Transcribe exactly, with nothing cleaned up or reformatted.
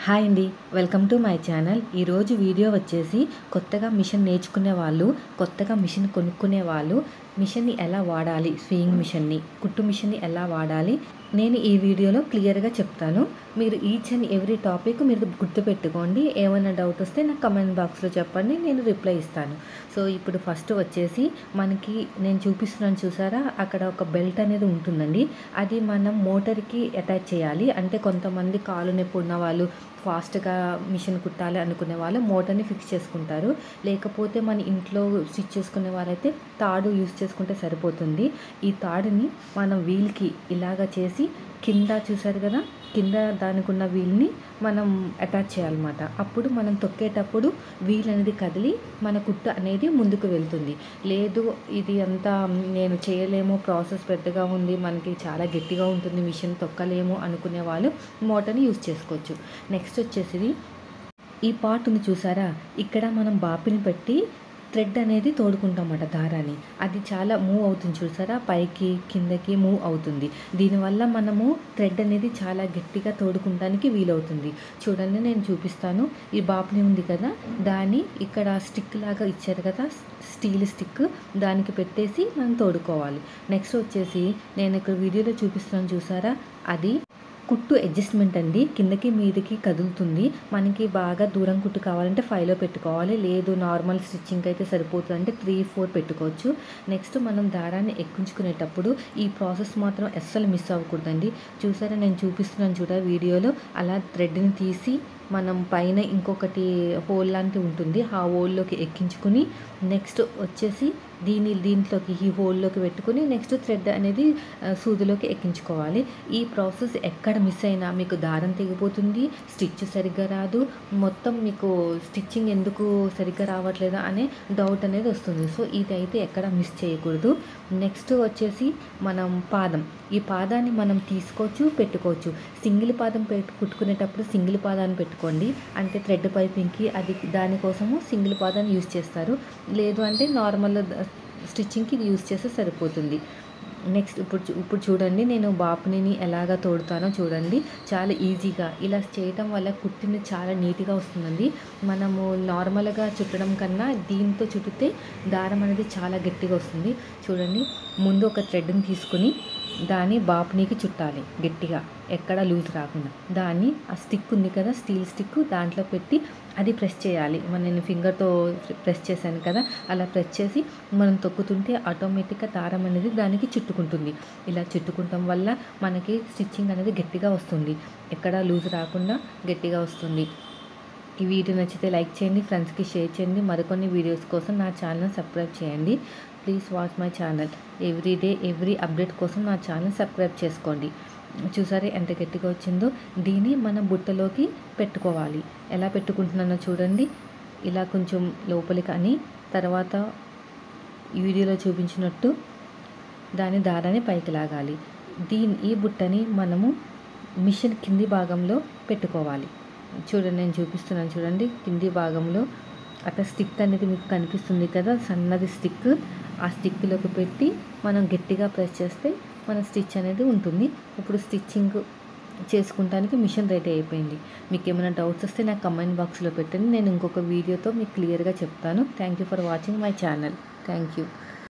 Hi అండి, welcome to my channel. ఈరోజు video వచ్చేసి కొత్తగా మిషన్ నేర్చుకునే వాళ్ళు, కొత్తగా మిషన్ కొనుక్కునే వాళ్ళు మిషన్ని ఎలా వాడాలి, స్వింగ్ మిషన్ని, కుట్టు మిషన్ని ఎలా వాడాలి నేను ఈ వీడియోలో క్లియర్గా చెప్తాను. మీరు ఈచ్ అండ్ ఎవ్రీ టాపిక్ మీరు గుర్తుపెట్టుకోండి. ఏమైనా డౌట్ వస్తే నాకు కమెంట్ బాక్స్లో చెప్పండి, నేను రిప్లై ఇస్తాను. సో ఇప్పుడు ఫస్ట్ వచ్చేసి మనకి నేను చూపిస్తున్నాను చూసారా, అక్కడ ఒక బెల్ట్ అనేది ఉంటుందండి. అది మనం మోటార్కి అటాచ్ చేయాలి. అంటే కొంతమంది కాలు నొప్పి ఉన్న వాళ్ళు, ఫాస్ట్గా మిషన్ కుట్టాలి అనుకునే వాళ్ళు మోటార్ని ఫిక్స్ చేసుకుంటారు. లేకపోతే మన ఇంట్లో స్టిచ్ చేసుకునే వాళ్ళైతే తాడు యూస్ చేసుకుంటే సరిపోతుంది. ఈ తాడుని మనం వీల్కి ఇలాగ చేసి కింద చూసారు కదా, కింద దానికి ఉన్న వీల్ని మనం అటాచ్ చేయాలన్నమాట. అప్పుడు మనం తొక్కేటప్పుడు వీల్ అనేది కదిలి మన కుట్టు అనేది ముందుకు వెళ్తుంది. లేదు ఇది అంతా నేను చేయలేము, ప్రాసెస్ పెద్దగా ఉంది, మనకి చాలా గట్టిగా ఉంటుంది, మిషన్ తొక్కలేము అనుకునే వాళ్ళు మోటార్ని యూజ్ చేసుకోవచ్చు. నెక్స్ట్ వచ్చేసి ఈ పార్ట్ ఉంది చూసారా, ఇక్కడ మనం బాపిని పెట్టి థ్రెడ్ అనేది తోడుకుంటామన్నమాట దారాన్ని. అది చాలా మూవ్ అవుతుంది చూసారా, పైకి కిందకి మూవ్ అవుతుంది. దీనివల్ల మనము థ్రెడ్ అనేది చాలా గట్టిగా తోడుకుంటానికి వీలవుతుంది. చూడండి నేను చూపిస్తాను. ఈ బాపిని ఉంది కదా, దాన్ని ఇక్కడ స్టిక్ లాగా ఇచ్చారు కదా, స్టీల్ స్టిక్, దానికి పెట్టేసి మనం తోడుకోవాలి. నెక్స్ట్ వచ్చేసి నేను ఇక్కడ వీడియోలో చూపిస్తున్నాను చూసారా, అది కుట్టు అడ్జస్ట్మెంట్ అండి. కిందకి మీదకి కదులుతుంది. మనకి బాగా దూరం కుట్టు కావాలంటే ఫైవ్లో పెట్టుకోవాలి, లేదు నార్మల్ స్టిచ్చింగ్ అయితే సరిపోతుంది అంటే త్రీ ఫోర్ పెట్టుకోవచ్చు. నెక్స్ట్ మనం దారాన్ని ఎక్కించుకునేటప్పుడు ఈ ప్రాసెస్ మాత్రం అస్సలు మిస్ అవ్వకూడదండి. చూసారా నేను చూపిస్తున్నాను చూడ వీడియోలో, అలా థ్రెడ్ని తీసి మనం పైన ఇంకొకటి హోల్ లాంటివి ఉంటుంది, ఆ హోల్లోకి ఎక్కించుకుని నెక్స్ట్ వచ్చేసి దీని దీంట్లోకి ఈ హోల్లోకి పెట్టుకుని నెక్స్ట్ థ్రెడ్ అనేది సూదిలోకి ఎక్కించుకోవాలి. ఈ ప్రాసెస్ ఎక్కడ మిస్ అయినా మీకు దారం తెగిపోతుంది, స్టిచ్ సరిగ్గా రాదు, మొత్తం మీకు స్టిచ్చింగ్ ఎందుకు సరిగ్గా రావట్లేదా అనే డౌట్ అనేది వస్తుంది. సో ఇదైతే ఎక్కడ మిస్ చేయకూడదు. నెక్స్ట్ వచ్చేసి మనం పాదం, ఈ పాదాన్ని మనం తీసుకోవచ్చు, పెట్టుకోవచ్చు. సింగిల్ పాదం పెట్టు కుట్టుకునేటప్పుడు సింగిల్ పాదాన్ని పెట్టుకోండి, అంటే థ్రెడ్ పైపింగ్కి అది దానికోసము సింగిల్ పాదాన్ని యూజ్ చేస్తారు. లేదు అంటే నార్మల్ స్టిచ్చింగ్కి ఇది యూజ్ చేస్తే సరిపోతుంది. నెక్స్ట్ ఇప్పుడు ఇప్పుడు చూడండి నేను బాపుని ఎలాగ తోడుతానో చూడండి. చాలా ఈజీగా ఇలా చేయటం వల్ల కుట్టిన చాలా నీట్గా వస్తుందండి. మనము నార్మల్గా చుట్టడం కన్నా దీంతో చుట్టితే దారం అనేది చాలా గట్టిగా వస్తుంది. చూడండి, ముందు ఒక థ్రెడ్ని తీసుకుని దాన్ని బాపునీకి చుట్టాలి గట్టిగా, ఎక్కడ లూజ్ రాకుండా. దాన్ని ఆ స్టిక్ ఉంది కదా, స్టీల్ స్టిక్, దాంట్లో పెట్టి అది ప్రెస్ చేయాలి. మన నేను ఫింగర్తో ప్రెస్ చేశాను కదా, అలా ప్రెస్ చేసి మనం తొక్కుతుంటే ఆటోమేటిక్గా దారం అనేది దానికి చుట్టుకుంటుంది. ఇలా చుట్టుకుంటాం వల్ల మనకి స్టిచ్చింగ్ అనేది గట్టిగా వస్తుంది, ఎక్కడ లూజ్ రాకుండా గట్టిగా వస్తుంది. ఈ వీడియో నచ్చితే లైక్ చేయండి, ఫ్రెండ్స్కి షేర్ చేయండి. మరికొన్ని వీడియోస్ కోసం నా ఛానల్ సబ్స్క్రైబ్ చేయండి. Please watch my channel. Every day every update కోసం నా ఛానల్ సబ్స్క్రైబ్ చేసుకోండి. చూసారే ఎంత గట్టిగా వచ్చిందో. దీన్ని మనం బుట్టలోకి పెట్టుకోవాలి. ఎలా పెట్టుకుంటున్నానో చూడండి, ఇలా కొంచెం లోపలికి అని, తర్వాత ఈ వీడియోలో చూపించినట్టు దాని దారాన్ని పైకి లాగాలి. దీని ఈ బుట్టని మనము మిషన్ కింది భాగంలో పెట్టుకోవాలి. చూడండి నేను చూపిస్తున్నాను చూడండి, కింది భాగంలో అక్కడ స్టిక్ అనేది మీకు కనిపిస్తుంది కదా, సన్నది స్టిక్, ఆ స్టిక్లోకి పెట్టి మనం గట్టిగా ప్రెస్ చేస్తే మన స్టిచ్ అనేది ఉంటుంది. ఇప్పుడు స్టిచ్చింగ్ చేసుకుంటానికి మిషన్ రెడీ అయిపోయింది. మీకు ఏమైనా డౌట్స్ వస్తే నాకు కమెంట్ బాక్స్లో పెట్టండి, నేను ఇంకొక వీడియోతో మీకు క్లియర్గా చెప్తాను. Thank you for watching my channel. Thank you.